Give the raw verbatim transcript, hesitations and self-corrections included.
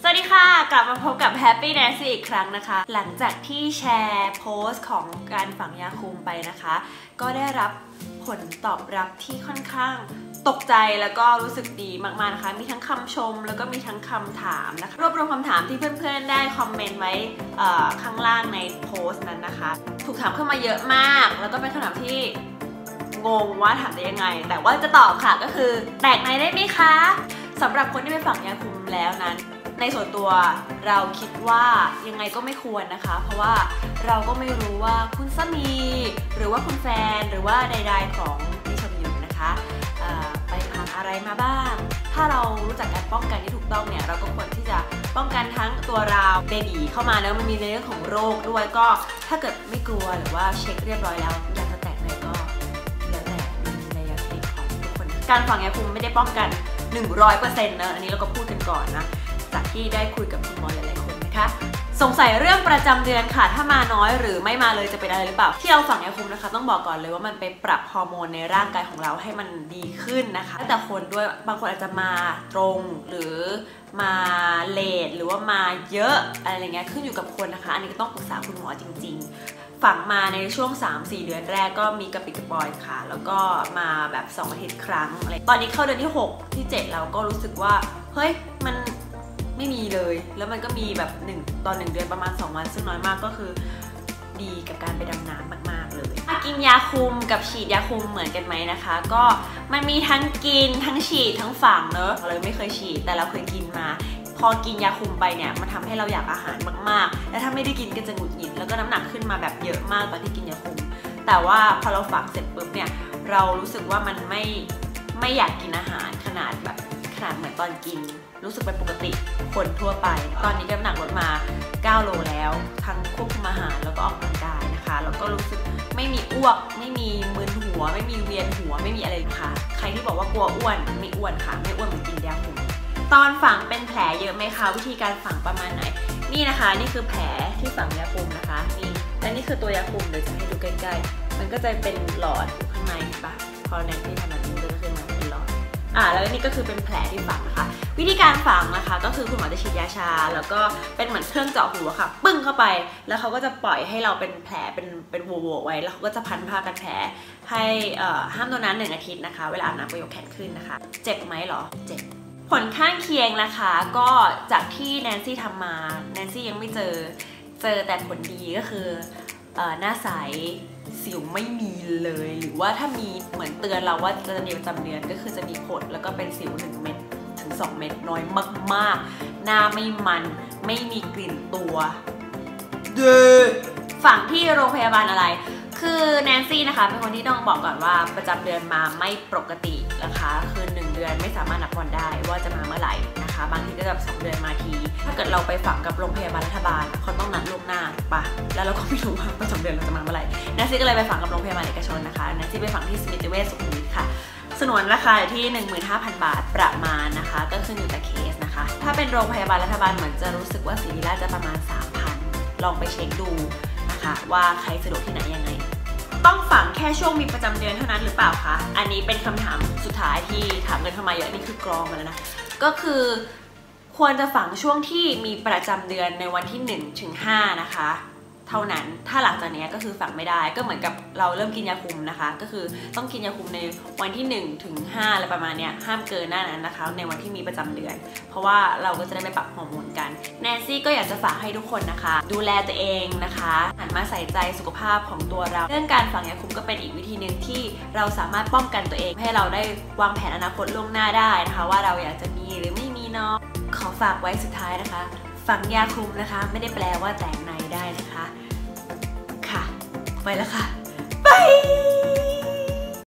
สวัสดีค่ะกลับมาพบกับ Happy Nancy อีกครั้งนะคะหลังจากที่แชร์โพสต์ของการฝังยาคุมไปนะคะก็ได้รับผลตอบรับที่ค่อนข้างตกใจแล้วก็รู้สึกดีมากๆนะคะมีทั้งคำชมแล้วก็มีทั้งคำถามนะคะรวบรวมคำถามที่เพื่อนๆได้คอมเมนต์ไว้ข้างล่างในโพสต์นั้นนะคะถูกถามเข้ามาเยอะมากแล้วก็เป็นคำถามที่งงว่าถามได้ยังไงแต่ว่าจะตอบค่ะก็คือแตกในได้ไหมคะสำหรับคนที่ไปฝังยาคุมแล้วนั้นในส่วนตัวเราคิดว่ายังไงก็ไม่ควรนะคะเพราะว่าเราก็ไม่รู้ว่าคุณสามีหรือว่าคุณแฟนหรือว่าใดๆของที่ชมอยู่นะคะไปผ่านอะไรมาบ้างถ้าเรารู้จักการป้องกันที่ถูกต้องเนี่ยเราก็ควรที่จะป้องกันทั้งตัวเราเบบีเข้ามาแล้วมันมีในเรื่องของโรคด้วยก็ถ้าเกิดไม่กลัวหรือว่าเช็คเรียบร้อยแล้วอยากจะแตกในก็แล้วแต่ในยาติของทุกคนการฝังยาคุมไม่ได้ป้องกัน หนึ่งร้อยเปอร์เซ็นต์ นะอันนี้เราก็พูดกันก่อนนะจากที่ได้คุยกับคุณหมอหลายๆคนนะคะสงสัยเรื่องประจำเดือนค่ะถ้ามาน้อยหรือไม่มาเลยจะเป็นอะไรหรือเปล่าที่เราฝังยาคุมนะคะต้องบอกก่อนเลยว่ามันไปปรับฮอร์โมนในร่างกายของเราให้มันดีขึ้นนะคะแต่คนด้วยบางคนอาจจะมาตรงหรือมาเลทหรือว่ามาเยอะอะไรเงี้ยขึ้นอยู่กับคนนะคะอันนี้ก็ต้องปรึกษาคุณหมอจริงๆฝังมาในช่วง สามสี่ เดือนแรกก็มีกระปิดกระปอยค่ะแล้วก็มาแบบสองอาทิตย์ครั้งอะไรตอนนี้เข้าเดือนที่หกที่เจ็ดเราก็รู้สึกว่าเฮ้ยมันไม่มีเลยแล้วมันก็มีแบบหนึ่งตอนหนึ่งเดือนประมาณสองวันซึ่งน้อยมากก็คือดีกับการไปดำน้ำมากๆเลยกินยาคุมกับฉีดยาคุมเหมือนกันไหมนะคะก็มันมีทั้งกินทั้งฉีดทั้งฝังเนอะเราไม่เคยฉีดแต่เราเคยกินมาพอกินยาคุมไปเนี่ยมันทำให้เราอยากอาหารมากๆและถ้าไม่ได้กินก็จะหงุดหงิดแล้วก็น้ำหนักขึ้นมาแบบเยอะมากตอนที่กินยาคุมแต่ว่าพอเราฝังเสร็จปุ๊บเนี่ยเรารู้สึกว่ามันไม่ไม่อยากกินอาหารขนาดแบบขนาดเหมือนตอนกินรู้สึกเป็นปกติคนทั่วไปตอนนี้น้ำหนักลดมาเก้าโลแล้วทั้งควบคุมอาหารแล้วก็ออกกำลังกายนะคะแล้วก็รู้สึกไม่มีอ้วกไม่มีมึนหัวไม่มีเวียนหัวไม่มีอะไรค่ะใครที่บอกว่ากลัวอ้วนไม่อ้วนค่ะไม่อ้วนเหมือนกินยาคุมตอนฝังเป็นแผลเยอะไหมคะวิธีการฝังประมาณไหนนี่นะคะนี่คือแผลที่ฝังยาคุมนะคะนี่และนี่คือตัวยาคุมเดี๋ยวจะให้ดูใกล้ๆมันก็จะเป็นหลอดอยู่ข้างในปะพอแนนที่ทำแบบนี้ก็จะขึ้นมาเป็นหลอดอ่าแล้วนี่ก็คือเป็นแผลที่ฝังนะคะวิธีการฝังนะคะก็คือคุณหมอจะฉีดยาชาแล้วก็เป็นเหมือนเครื่องเจาะหูค่ะปึ้งเข้าไปแล้วเขาก็จะปล่อยให้เราเป็นแผลเป็นเป็นโวๆไว้แล้วเขาก็จะพันผ้ากันแผลให้อ่าห้ามโดนน้ำหนึ่งอาทิตย์นะคะเวลาอาบน้ำก็ยกแขนขึ้นนะคะเจ็บไหมหรอเจ็บผลข้างเคียงนะคะก็จากที่แนนซี่ทำมาแนนซี่ยังไม่เจอเจอแต่ผลดีก็คือหน้าใสสิวไม่มีเลยหรือว่าถ้ามีเหมือนเตือนเราว่าจะมีประจำเดือนก็คือจะมีผดแล้วก็เป็นสิวหนึ่งเม็ดถึงสองเม็ดน้อยมากๆหน้าไม่มันไม่มีกลิ่นตัวเด้อฝั่งที่โรงพยาบาลอะไรคือแนนซี่นะคะเป็นคนที่ต้องบอกก่อนว่าประจำเดือนมาไม่ปกตินะคะคือหนึ่งเดือนไม่สามารถนับวันได้ว่าจะมาเมื่อไหร่นะคะบางทีก็แบบสองเดือนมาทีถ้าเกิดเราไปฝังกับโรงพยาบาลรัฐบาลเขาต้องนัดล่วงหน้าปะแล้วเราก็ไม่รู้ว่าประจำเดือนเราจะมาเมื่อไหร่แนนซี่ก็เลยไปฝังกับโรงพยาบาลเอกชนนะคะแนนซี่ไปฝังที่สมิติเวชสุขุมวิทค่ะสนวนราคาที่ หนึ่งหมื่นห้าพัน บาทประมาณนะคะก็ขึ้นอยู่กับเคสนะคะถ้าเป็นโรงพยาบาลรัฐบาลเหมือนจะรู้สึกว่าศิริราชจะประมาณ สามพัน ลองไปเช็คดูนะคะว่าใครสะดวกที่ไหนยังไงต้องฝังแค่ช่วงมีประจำเดือนเท่านั้นหรือเปล่าคะอันนี้เป็นคำถามสุดท้ายที่ถามกันเข้ามาเยอะนี่คือกรองมาแล้วนะก็คือควรจะฝังช่วงที่มีประจำเดือนในวันที่หนึ่งถึงห้านะคะเท่านั้นถ้าหลังจากนี้ก็คือฝังไม่ได้ก็เหมือนกับเราเริ่มกินยาคุมนะคะก็คือต้องกินยาคุมในวันที่หนึ่งถึงห้าอะไรประมาณนี้ห้ามเกินหน้านั้นนะคะในวันที่มีประจำเดือนเพราะว่าเราก็จะได้ไปปรับฮอร์โมนกันแนนซี่ก็อยากจะฝากให้ทุกคนนะคะดูแลตัวเองนะคะหันมาใส่ใจสุขภาพของตัวเราเรื่องการฝังยาคุมก็เป็นอีกวิธีหนึ่งที่เราสามารถป้องกันตัวเองให้เราได้วางแผนอนาคตล่วงหน้าได้นะคะว่าเราอยากจะมีหรือไม่มีเนาะขอฝากไว้สุดท้ายนะคะฝังยาคุมนะคะไม่ได้แปลว่าแตกในได้นะคะค่ะไปแล้วค่ะบาย